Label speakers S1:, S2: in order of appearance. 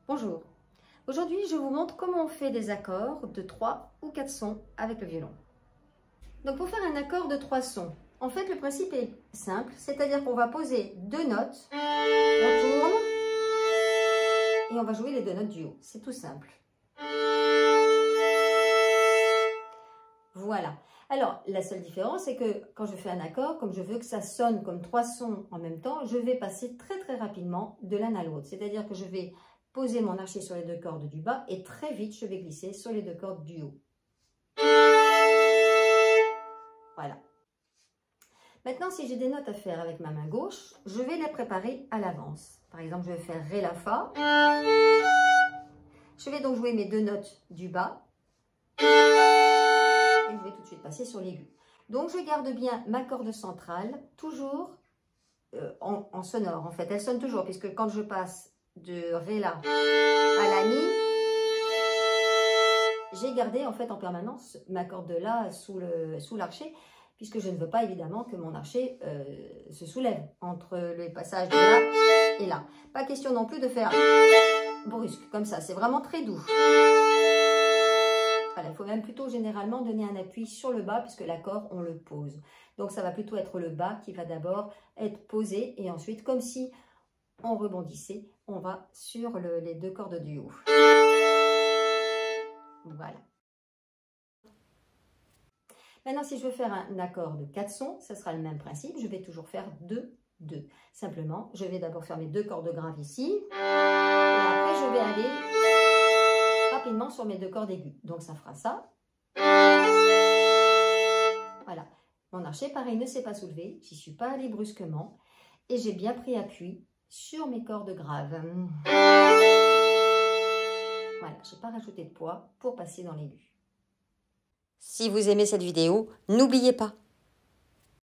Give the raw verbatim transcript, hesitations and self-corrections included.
S1: Bonjour, aujourd'hui je vous montre comment on fait des accords de trois ou quatre sons avec le violon. Donc pour faire un accord de trois sons, en fait le principe est simple, c'est-à-dire qu'on va poser deux notes, on tourne et on va jouer les deux notes du haut, c'est tout simple. Voilà. Alors, la seule différence, c'est que quand je fais un accord, comme je veux que ça sonne comme trois sons en même temps, je vais passer très très rapidement de l'un à l'autre. C'est-à-dire que je vais poser mon archet sur les deux cordes du bas et très vite, je vais glisser sur les deux cordes du haut. Voilà. Maintenant, si j'ai des notes à faire avec ma main gauche, je vais les préparer à l'avance. Par exemple, je vais faire Ré, La, Fa. Je vais donc jouer mes deux notes du bas. Et je vais tout de suite passer sur l'aigu. Donc, je garde bien ma corde centrale, toujours euh, en, en sonore, en fait. Elle sonne toujours, puisque quand je passe de Ré, La à La, Mi, j'ai gardé, en fait, en permanence ma corde de La sous le, sous l'archet, puisque je ne veux pas, évidemment, que mon archet euh, se soulève entre les passages de La et La. Pas question non plus de faire brusque, comme ça. C'est vraiment très doux. Voilà, il faut même plutôt généralement donner un appui sur le bas puisque l'accord, on le pose. Donc, ça va plutôt être le bas qui va d'abord être posé et ensuite, comme si on rebondissait, on va sur le, les deux cordes du haut. Voilà. Maintenant, si je veux faire un accord de quatre sons, ce sera le même principe. Je vais toujours faire deux, deux. Simplement, je vais d'abord faire mes deux cordes graves ici. Et après, je vais aller rapidement sur mes deux cordes aiguës. Donc, ça fera ça. Voilà. Mon archet, pareil, ne s'est pas soulevé. J'y suis pas allée brusquement. Et j'ai bien pris appui sur mes cordes graves. Voilà, je n'ai pas rajouté de poids pour passer dans l'aigu. Si vous aimez cette vidéo, n'oubliez pas,